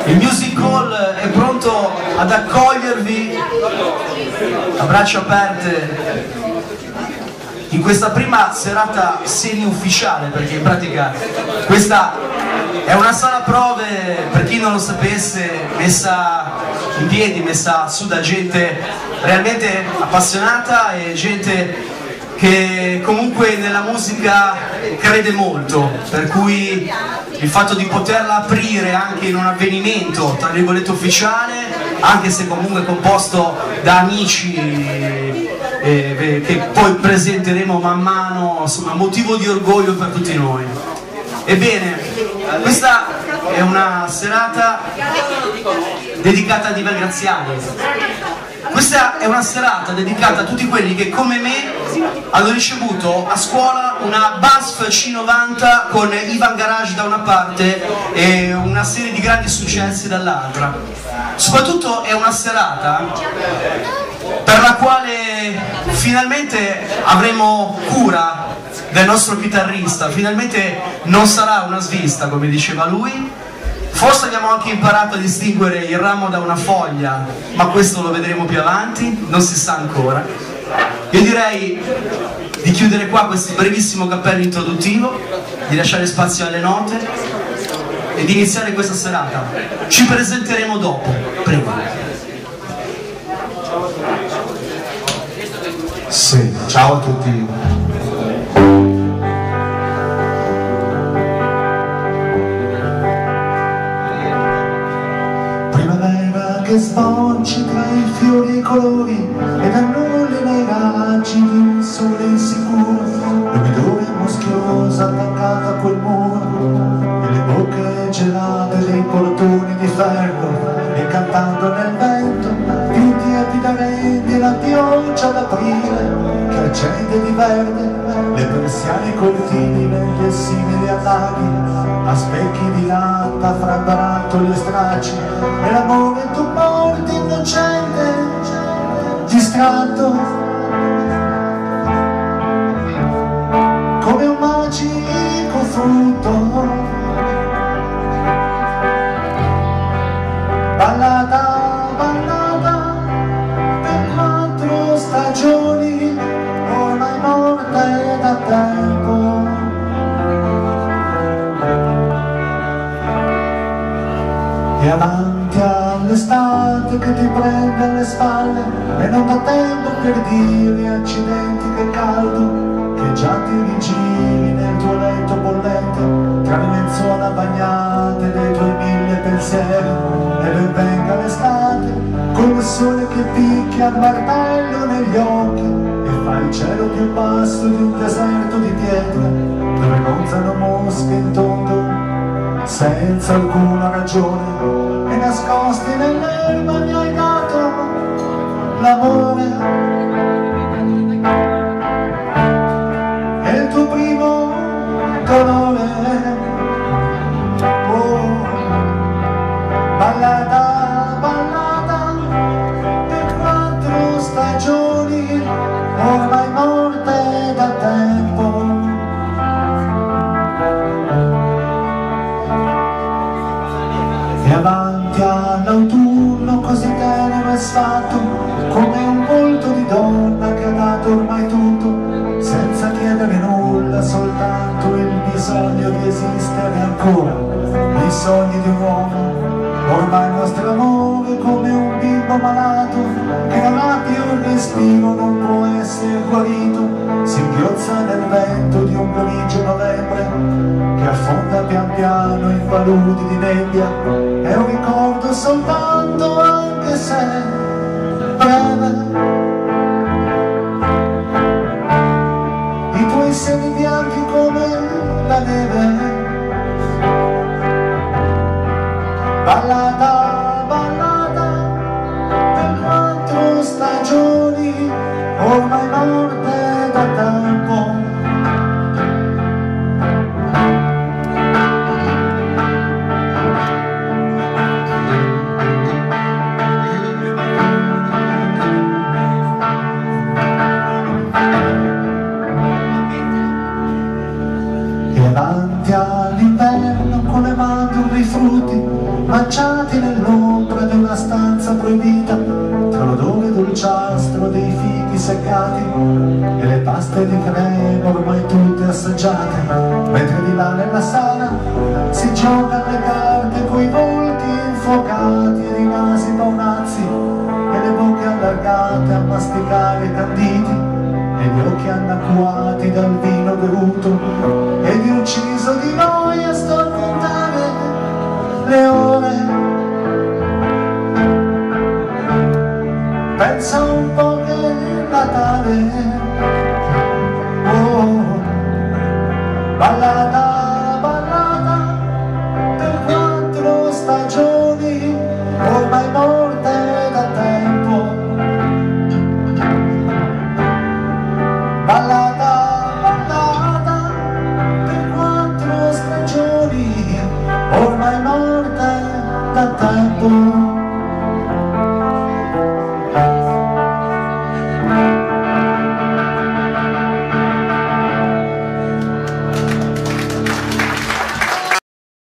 Il Music Hall è pronto ad accogliervi a braccia aperte in questa prima serata semi-ufficiale, perché in pratica questa è una sala prove, per chi non lo sapesse, messa in piedi, messa su da gente realmente appassionata e gente che comunque nella musica crede molto, per cui il fatto di poterla aprire anche in un avvenimento tra virgolette ufficiale, anche se comunque composto da amici che poi presenteremo man mano, insomma, motivo di orgoglio per tutti noi. Ebbene, questa è una serata dedicata a Ivan Graziani. Questa è una serata dedicata a tutti quelli che come me hanno ricevuto a scuola una BASF C90 con Ivan Garage da una parte e una serie di grandi successi dall'altra. Soprattutto è una serata per la quale finalmente avremo cura del nostro chitarrista, finalmente non sarà una svista come diceva lui. Forse abbiamo anche imparato a distinguere il ramo da una foglia, ma questo lo vedremo più avanti, non si sa ancora. Io direi di chiudere qua questo brevissimo cappello introduttivo, di lasciare spazio alle note e di iniziare questa serata. Ci presenteremo dopo, prego. Sì, ciao a tutti. Che sbocci tra i fiori e i colori ed annulli nei raggi di un sole insicuro, l'umidore muschioso attaccato a quel muro e le bocche gelate dei portoni di ferro, e cantando nel vento più tiepida rende la pioggia d'aprile che accende di verde le persiane cortili negli simili a laghi, a specchi di latta fra barattoli e stracci, e l'amore tu porti innocente, distratto, come un magico frutto. Ballata, ballata, per 4 stagioni, ormai morte da tempo. E avanti all'estate che ti prende alle spalle, e non dà tempo per dire accidenti che caldo, che già ti rigiri nel tuo letto bollente, tra le lenzuola bagnate dei tuoi 1000 pensieri, e ben venga l'estate, col sole che picchia il martello negli occhi, e fa il cielo più basso di un deserto di pietra, dove gonzano mosche in tondo senza alcuna ragione, e nascosti nell'erba mi hai dato l'amore e il tuo primo dolore. Oh, ballata, ballata, per 4 stagioni, ormai morte da tempo. E avanti all'autunno così tenero e sfatto, come un volto di donna che ha dato ormai tutto, senza chiedere nulla, soltanto il bisogno di esistere ancora, nei sogni di un uomo. Ormai il nostro amore è come un bimbo malato, che non ha più il respiro, non può essere guarito, si inghiozza nel vento di un grigio novembre, che affonda pian piano in paludi di nebbia. È un ricordo soltanto, anche se breve, i tuoi seni bianchi come la neve. Ballata, ballata, per 4 stagioni, ormai morte da tempo. E avanti all'inverno con le mandorle e i frutti, mangiati nell'ombra di una stanza proibita, tra l'odore dolciastro dei fichi seccati e le paste di crema ormai tutte assaggiate, mentre di là nella sala si gioca alle carte coi volti infuocati ed i nasi paonazzi e le bocche allargate a masticare i canditi e gli occhi annacquati dal vino bevuto, ed io ucciso di noia sto a contare le ore